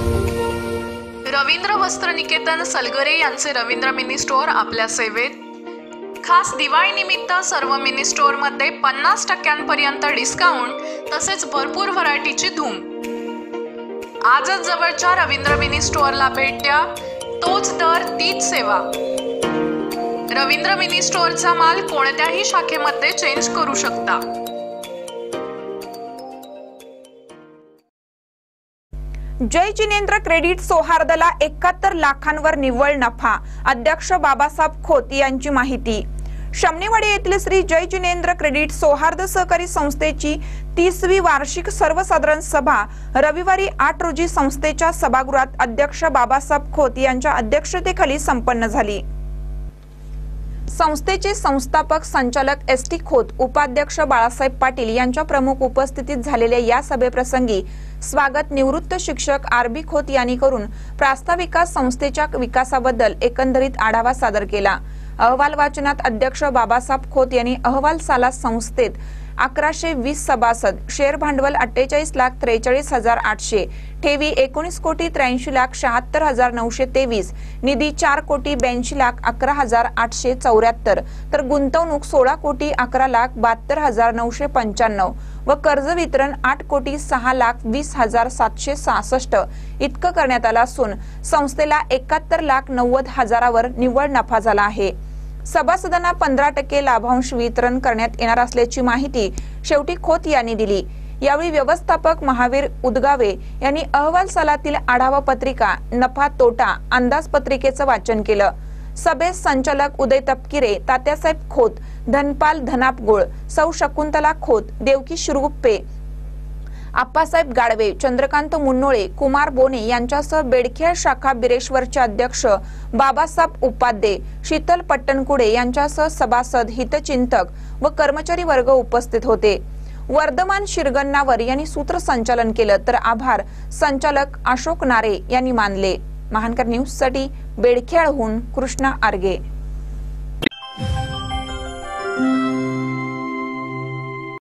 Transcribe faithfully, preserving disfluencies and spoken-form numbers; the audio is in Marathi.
रवींद्र वस्त्रनिकेतन सलगरे यांचे रवींद्र मिनी स्टोअर आपल्या सेवेत। खास दिवाळी निमित्त सर्व मिनी स्टोअर मध्ये पन्नास टक्क्यांपर्यंत डिस्काउंट तसेच भरपूर व्हरायटीची धूम। आजच जवळच्या रवींद्र मिनी स्टोअरला भेट द्या, तोच दर तीच सेवा। रवींद्र मिनी स्टोअरचा माल कोणत्याही शाखेमध्ये चेंज करू शकता। जय जिनेंद्र क्रेडिट सौहार्दला एकाहत्तर लाखांवर निव्वळ नफा, अध्यक्ष बाबासाहेब खोत यांची माहिती। शमनेवाडी येथील श्री जय जिनेंद्र क्रेडिट सौहार्द सहकारी संस्थेची तीसवी वार्षिक सर्वसाधारण सभा रविवारी आठ रोजी संस्थेच्या सभागृहात अध्यक्ष बाबासाहेब खोत यांच्या अध्यक्षतेखाली संपन्न झाली। संस्थेचे संस्थापक संचालक एस टी खोत, उपाध्यक्ष बाळासाहेब पाटील यांच्या प्रमुख उपस्थितीत झालेल्या या सभेप्रसंगी स्वागत निवृत्त शिक्षक आर बी खोत यांनी करून प्रास्ताविका संस्थेच्या विकासाबद्दल एकंदरीत आढावा सादर केला। अहवाल वाचनात अध्यक्ष बाबासाहेब खोत यांनी अहवाल साला संस्थेत अकराशे वीस सभासद, शेअर भांडवल अठ्ठेचाळीस लाख त्रेचाळीस हजार आठशे, ठेवी एकोणीस कोटी त्र्याऐंशी लाख शहात्तर हजार नऊशे तेवीस, निधी चार कोटी ब्याऐंशी लाख अकरा हजार आठशे चौऱ्याहत्तर, तर गुंतवणूक सोळा कोटी अकरा लाख बहात्तर हजार नऊशे पंच्याण्णव व कर्ज वितरण आठ कोटी सहा लाख वीस हजार सातशे सहासष्ट इतकं करण्यात आलं असून संस्थेला एकाहत्तर लाख नव्वद हजारावर निव्वळ नफा झाला आहे। सभासदांना पंधरा टक्के लाभांश वितरण करण्यात येणार असल्याची माहिती शेवटी खोत यांनी दिली। यावेळी व्यवस्थापक महावीर उदगावे यांनी अहवाल सालातील आढावा पत्रिका, नफा तोटा अंदाजपत्रिकेचं वाचन केलं। सभेत संचालक उदय तपकिरे, तात्यासाहेब खोत, धनपाल धनापगुळ, सौ शकुंतला खोत, देवकी शिरगुप्पे, आप्पासाहेब गाडवे, चंद्रकांत मुन्नोळे, कुमार बोने यांच्यासह बेडखेळ शाखा बिरेश्वरचे अध्यक्ष बाबासाहेब उपाध्ये, शीतल पट्टणकुडे यांच्यासह सभासद, हितचिंतक व कर्मचारी वर्ग उपस्थित होते। वर्धमान शिरगन्नावर यांनी सूत्रसंचालन केलं तर आभार संचालक अशोक नारे यांनी मानले। महानकर न्यूज साठी बेडखेळहून कृष्णा आर्गे।